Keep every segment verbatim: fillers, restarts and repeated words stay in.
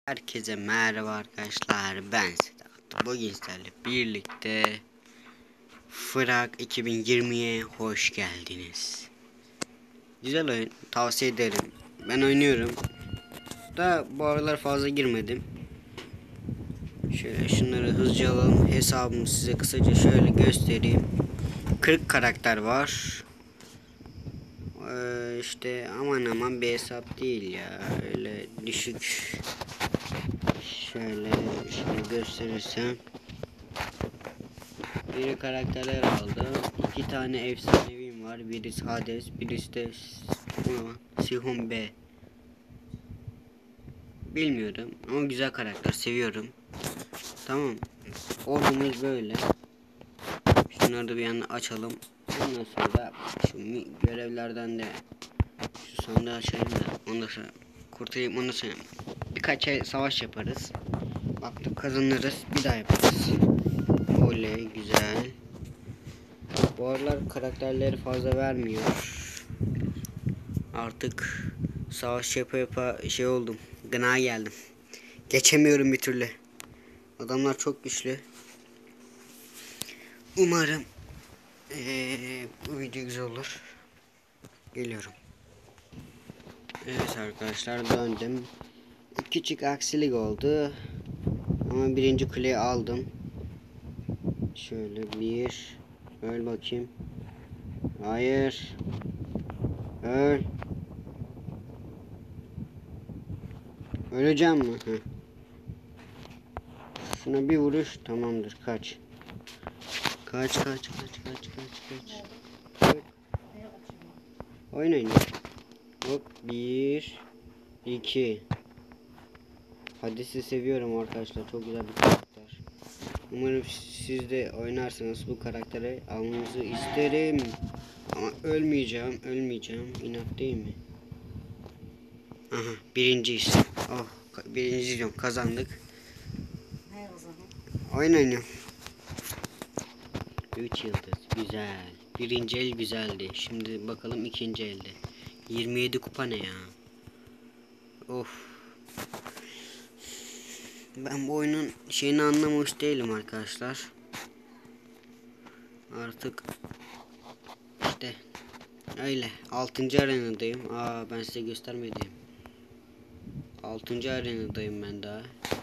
Herkese merhaba arkadaşlar, ben Sedat. Bugün sizlerle birlikte Frag iki bin yirmiye hoş geldiniz. Güzel oyun, tavsiye ederim. Ben oynuyorum da bu aralar fazla girmedim. Şöyle şunları hızlıca alalım. Hesabımı size kısaca şöyle göstereyim. kırk karakter var. Ee, işte aman aman bir hesap değil ya, öyle düşük. Şöyle şunu gösterirsem, biri karakterler aldı. İki tane efsanevim var. Birisi Hades, birisi de Sihon B. Bilmiyorum ama güzel karakter, seviyorum. Tamam. Ordumuz böyle. Şunları da bir yana açalım. Ondan sonra şu görevlerden de şu sandığı açayım da ondan sonra kurtulayım. Ondan sonra birkaç ay savaş yaparız. Baktık kazanırız, bir daha yaparız. Oley, güzel. Bu aralar karakterleri fazla vermiyor. Artık savaş yapa yapa şey oldum. Gına geldim. Geçemiyorum bir türlü. Adamlar çok güçlü. Umarım ee, bu video güzel olur. Geliyorum. Evet arkadaşlar, döndüm. Küçük aksilik oldu. Ama birinci kuleyi aldım. Şöyle bir. Öl bakayım. Hayır. Öl. Öleceğim mi? Heh. Şuna bir vuruş tamamdır. Kaç. Kaç kaç kaç kaç kaç kaç. Oynayın. Hop, bir iki. Hades'i seviyorum arkadaşlar. Çok güzel bir karakter. Umarım siz de oynarsanız bu karakteri almanızı isterim. Ama ölmeyeceğim. Ölmeyeceğim. İnat değil mi? Aha, birinciyiz. Oh, birinci diyorum. Kazandık. Oynayın. üç yıldız. Güzel. Birinci el güzeldi. Şimdi bakalım ikinci elde. yirmi yedi kupa ne ya? Of. Ben bu oyunun şeyini anlamış değilim arkadaşlar. Artık işte öyle. altıncı arenadayım. Aa, ben size göstermedim. altıncı arenadayım ben daha.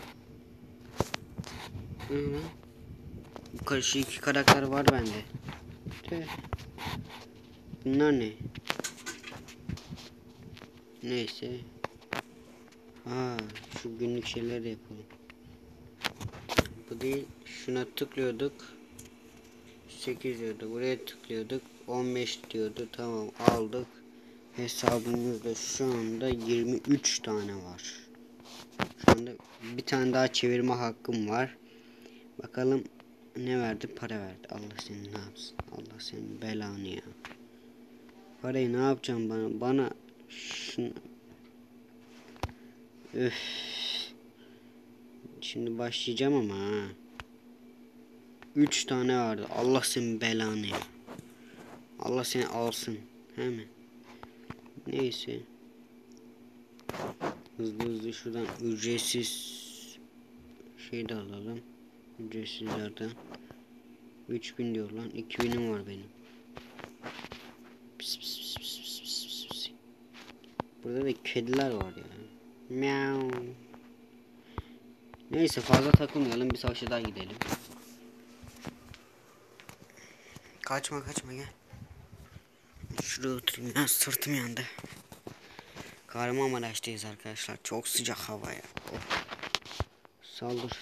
Hı hı. Bu karşı iki karakter var bende. Tüh. Bunlar ne? Neyse. Aa, şu günlük şeyler de yapalım. Bu değil. Şuna tıklıyorduk. sekiz diyordu. Buraya tıklıyorduk. on beş diyordu. Tamam, aldık. Hesabımızda şu anda yirmi üç tane var. Şu anda bir tane daha çevirme hakkım var. Bakalım ne verdi? Para verdi. Allah seni ne yapsın? Allah senin belanı ya. Parayı ne yapacağım bana? Bana şunu... Üf. Şimdi başlayacağım ama ha. üç tane vardı. Allah senin belanı ya. Allah seni alsın. Hemen. Neyse. Hızlı hızlı şuradan ücretsiz şey de alalım. Ücretsizlerden. üç bin diyor lan. iki binim var benim. Pis, pis, pis, pis, pis, pis, pis. Burada da kediler var ya. Miau. Neyse, fazla takılmayalım. Bir savaşa daha gidelim. Kaçma kaçma, gel. Şuraya oturayım ya, sırtım yandı. Kahramanmaraş'tayız arkadaşlar. Çok sıcak hava ya. Oh. Saldır.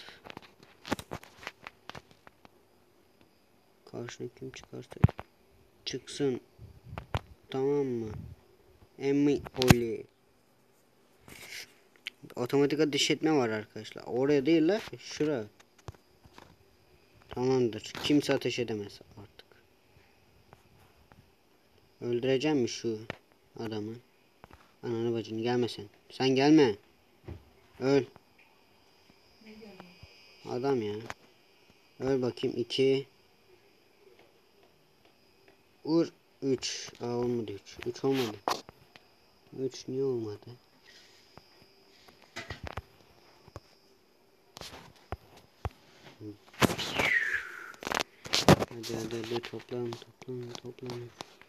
Karşına kim çıkarsa çıksın. Tamam mı? Emmi oli. Otomatik ateş etme var arkadaşlar. Oraya değil la. Şura. Tamamdır. Kimse ateş edemez artık. Öldüreceğim mi şu adamı? Ananı bacını, gelme sen. Sen gelme. Öl. Adam ya. Öl bakayım. iki. Vur. üç. Aa, olmadı üç. üç olmadı. üç niye olmadı? Hadi hadi hadi toplan toplan toplan.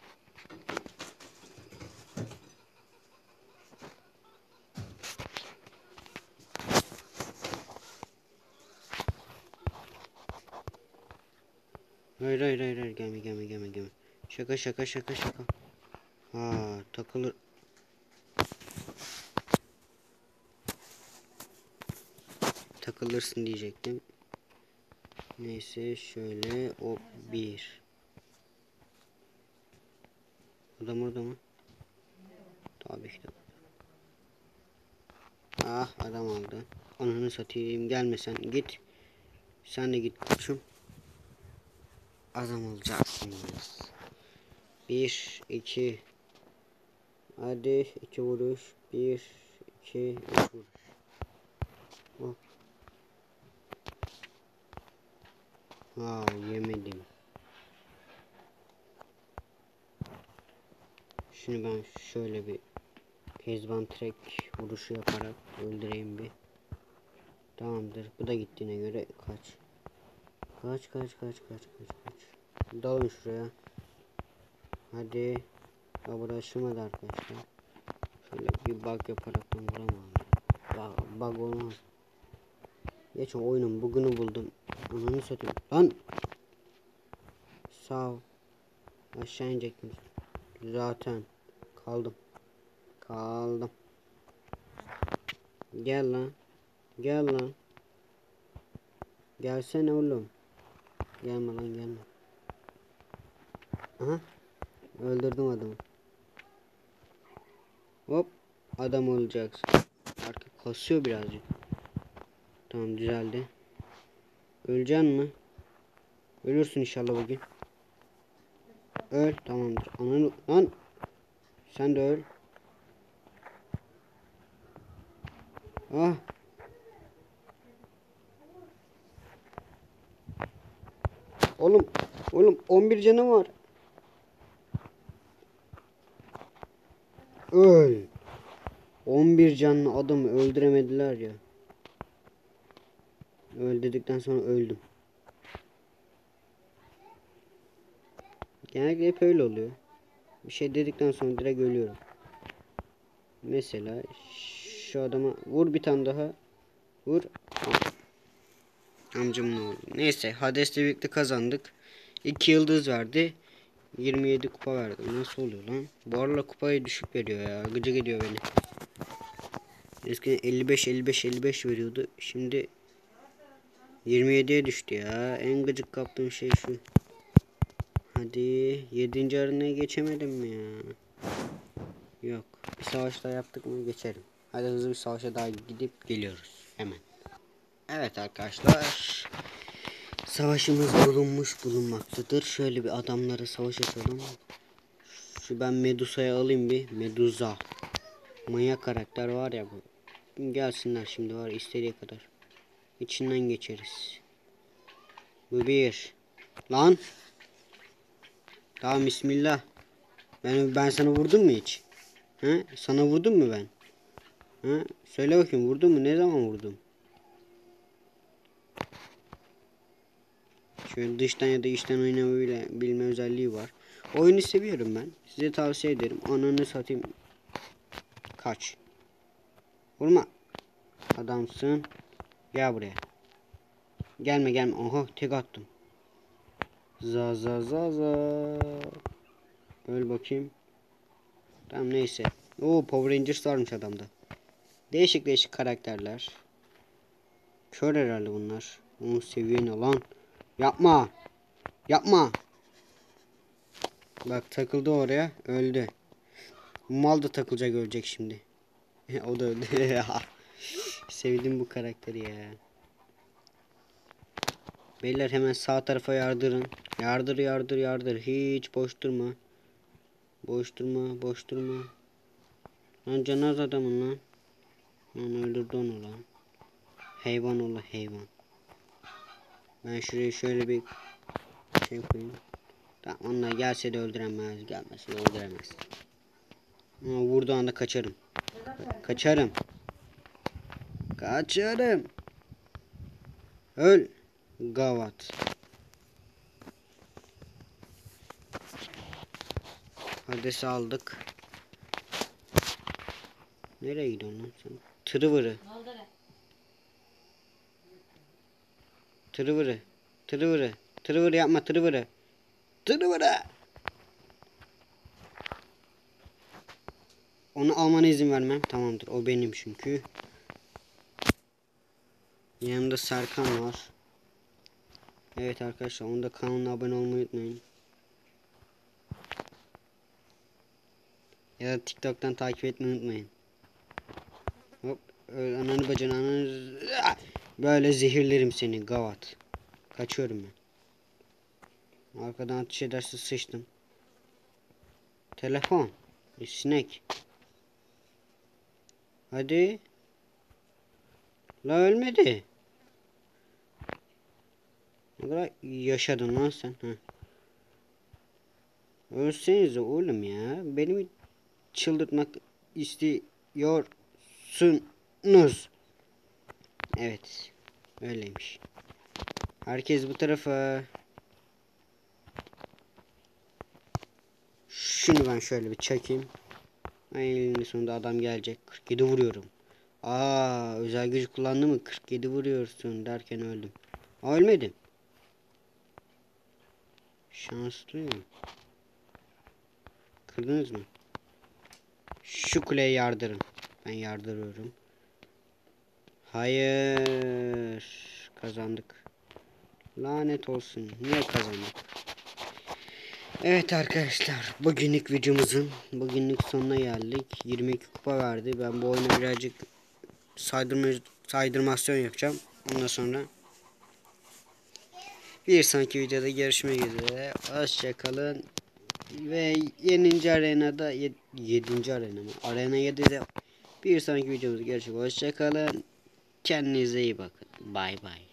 Hayır hayır hayır hayır gelme gelme gelme gelme. Şaka şaka şaka şaka. Ha takılır. Takılırsın diyecektim. Neyse şöyle o bir. Adam orada mı? Tabii ki de. Ah adam aldı. Ananı satayım gelme sen git. Sen de git koçum. Adam olacaksınız. Bir iki. Hadi iki vuruş. Bir iki üç vuruş. Hop. Ha yemedim. Şimdi ben şöyle bir kezban trek vuruşu yaparak öldüreyim bir. Tamamdır. Bu da gittiğine göre kaç. Kaç kaç kaç kaç kaç kaç. Dalın şuraya. Hadi. Ya uğraşmadı arkadaşlar. Şöyle bir bug yaparak ben vuramam. Bug, bug olmaz. Geç o oyunun bugünü buldum. Ananı satayım. Lan. Sağ ol. Aşağı inecektim. Zaten kaldım. Kaldım. Gel lan. Gel lan. Gelsene oğlum. Gelme lan gelme. Aha. Öldürdüm adamı. Hop. Adam olacaksın. Artık kasıyor birazcık. Tamam düzeldi. Öleceksin mi? Ölürsün inşallah bugün. Öl. Tamamdır. Ananı lan. Sen de öl. Ah. Oğlum. Oğlum on bir canım var. Öl. on bir canlı adamı öldüremediler ya. Öldürdükten sonra öldüm. Genellikle hep öyle oluyor. Bir şey dedikten sonra direkt ölüyorum. Mesela şu adama vur bir tane daha. Vur. Amcamın oğlu. Neyse Hades'le birlikte kazandık. iki yıldız verdi. yirmi yedi kupa verdi. Nasıl oluyor lan? Bu aralar kupayı düşük veriyor ya. Gıcık ediyor beni. Eskiden elli beş elli beş elli beş veriyordu. Şimdi yirmi yediye düştü ya. En gıcık kaptığım şey şu. Hadi yedinci arenaya geçemedim mi ya? Yok. Bir savaş daha yaptık mı geçerim. Hadi hızlı bir savaşa daha gidip geliyoruz. Hemen. Evet arkadaşlar. Savaşımız bulunmuş bulunmaktadır. Şöyle bir adamlara savaş açalım. Şu ben Medusa'yı alayım bir. Medusa. Manyak karakter var ya bu. Gelsinler şimdi var istediği kadar. İçinden geçeriz. Bu bir. Lan. Tamam bismillah. Ben ben sana vurdum mu hiç? He? Sana vurdum mu ben? He? Söyle bakayım vurdum mu? Ne zaman vurdum? Şöyle dıştan ya da içten oynamayı bilme özelliği var. Oyunu seviyorum ben. Size tavsiye ederim. Ananı satayım. Kaç. Vurma. Adamsın. Gel buraya. Gelme gelme. Oha tek attım. Za za za za. Öl bakayım. Tamam neyse. Oo Power Rangers varmış adamda. Değişik değişik karakterler. Kör herhalde bunlar. Onu seviyen alan. Yapma. Yapma. Bak takıldı oraya. Öldü. Mal da takılacak ölecek şimdi. O da öldü. Sevdim bu karakteri ya. Beyler hemen sağ tarafa yardırın. Yardır yardır yardır. Hiç boş durma. Boş durma boş durma. Lan canaz adamın lan. Lan öldürdü onu lan. Hayvan ola hayvan. Ben şuraya şöyle bir şey koyayım. Tamam onlar gelse de öldüremez. Gelmese de öldüremez. Ama vurduğu anda kaçarım. Kaçarım. Kaçarım. Öl. Gavat. Hades'i aldık. Nereye gidiyorsun lan sen? Tırıvırı. Tırıvırı. Tırıvırı. Tırıvırı yapma tırıvırı. Tırıvırı. Onu almana izin vermem. Tamamdır. O benim çünkü. Yanımda Serkan var. Evet arkadaşlar, onu da kanalına abone olmayı unutmayın. Ya da TikTok'tan takip etmeyi unutmayın. Hop. Ananı bacını ananı. Böyle zehirlerim seni gavat. Kaçıyorum ben. Arkadan ateş ederse sıçtım. Telefon. Bir sinek. Hadi. La ölmedi. Ne kadar yaşadın lan sen. Heh. Ölsenize oğlum ya. Beni çıldırtmak istiyorsunuz. Evet. Öyleymiş. Herkes bu tarafa. Şunu ben şöyle bir çekeyim. Aynen, sonunda adam gelecek. kırk yedi vuruyorum. Aa, özel gücü kullandı mı? kırk yedi vuruyorsun derken öldüm. Aa, ölmedim. Şanslıyım. Kırdınız mı? Şu kuleye yardırın. Ben yardırıyorum. Hayır. Kazandık. Lanet olsun. Niye kazandık? Evet arkadaşlar. Bugünlük videomuzun bugünlük sonuna geldik. yirmi iki kupa verdi. Ben bu oyuna birazcık saydırma, saydırmasyon yapacağım. Ondan sonra bir sonraki videoda görüşmek üzere. Hoşçakalın. Ve yedinci arenada yedinci arena mı? Arena yedide bir sonraki videomuzda görüşürüz. Hoşçakalın. Kendinize iyi bakın. Bay bay.